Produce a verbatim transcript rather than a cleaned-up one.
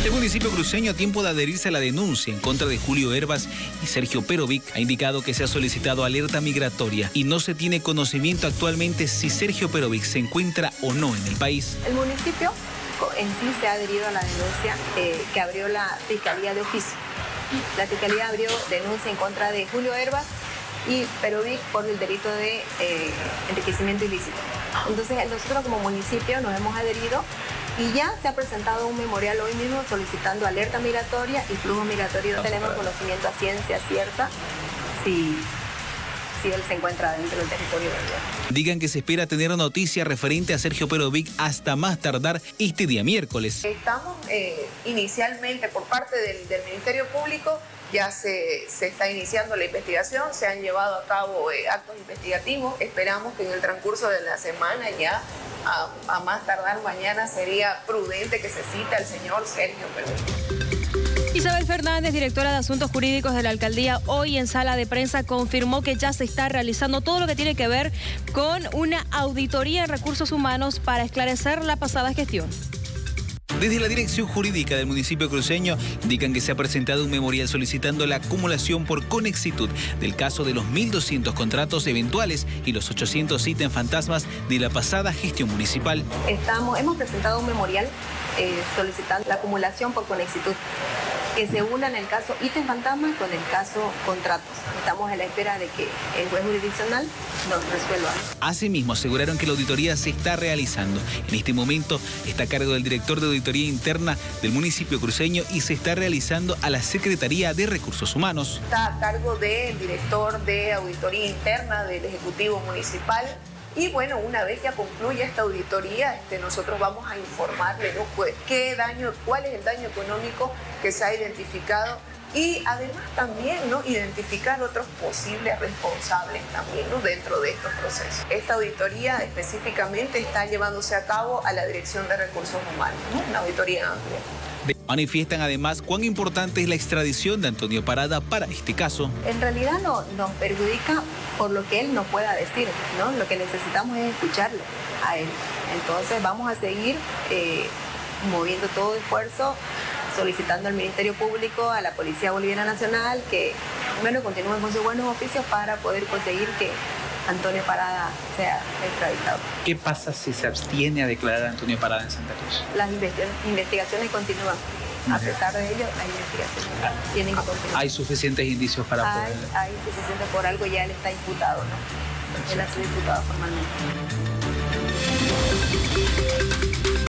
El municipio cruceño, a tiempo de adherirse a la denuncia en contra de Julio Herbas y Sergio Perovic, ha indicado que se ha solicitado alerta migratoria y no se tiene conocimiento actualmente si Sergio Perovic se encuentra o no en el país. El municipio en sí se ha adherido a la denuncia eh, que abrió la Fiscalía de Oficio. La Fiscalía abrió denuncia en contra de Julio Herbas y Perovic por el delito de eh, enriquecimiento ilícito. Entonces nosotros como municipio nos hemos adherido y ya se ha presentado un memorial hoy mismo solicitando alerta migratoria y flujo migratorio. No tenemos conocimiento a ciencia cierta si, si él se encuentra dentro del territorio boliviano. Digan que se espera tener noticia referente a Sergio Perovic hasta más tardar este día miércoles. Estamos eh, inicialmente por parte del, del Ministerio Público, ya se, se está iniciando la investigación, se han llevado a cabo eh, actos investigativos. Esperamos que en el transcurso de la semana ya, a, a más tardar mañana, sería prudente que se cite al señor Sergio Perovic. Isabel Fernández, directora de Asuntos Jurídicos de la Alcaldía, hoy en sala de prensa confirmó que ya se está realizando todo lo que tiene que ver con una auditoría en recursos humanos para esclarecer la pasada gestión. Desde la Dirección Jurídica del municipio cruceño indican que se ha presentado un memorial solicitando la acumulación por conexitud del caso de los mil doscientos contratos eventuales y los ochocientos ítems fantasmas de la pasada gestión municipal. Estamos, hemos presentado un memorial eh, solicitando la acumulación por conexitud, que se una en el caso ítem fantasma con el caso contratos. Estamos a la espera de que el juez jurisdiccional nos resuelva. Asimismo, aseguraron que la auditoría se está realizando. En este momento está a cargo del director de auditoría interna del municipio cruceño y se está realizando a la Secretaría de Recursos Humanos. Está a cargo del director de auditoría interna del Ejecutivo Municipal. Y bueno, una vez que concluya esta auditoría, este, nosotros vamos a informarle, ¿no?, pues, qué daño, cuál es el daño económico que se ha identificado y además también, ¿no?, identificar otros posibles responsables también, ¿no?, dentro de estos procesos. Esta auditoría específicamente está llevándose a cabo a la Dirección de Recursos Humanos, ¿no?, una auditoría amplia. Manifiestan además cuán importante es la extradición de Antonio Parada para este caso. En realidad no, nos perjudica por lo que él nos pueda decir, ¿no? Lo que necesitamos es escucharlo a él. Entonces vamos a seguir eh, moviendo todo esfuerzo, solicitando al Ministerio Público, a la Policía Boliviana Nacional, que primero continúen con sus buenos oficios para poder conseguir que Antonio Parada sea extraditado. ¿Qué pasa si se abstiene a declarar a Antonio Parada en Santa Cruz? Las investigaciones continúan. A pesar de ello, las investigaciones tienen que continuar. ¿Hay suficientes indicios para hay, poder...? Hay suficientes, por algo ya él está imputado, ¿no? Él ha sido imputado formalmente.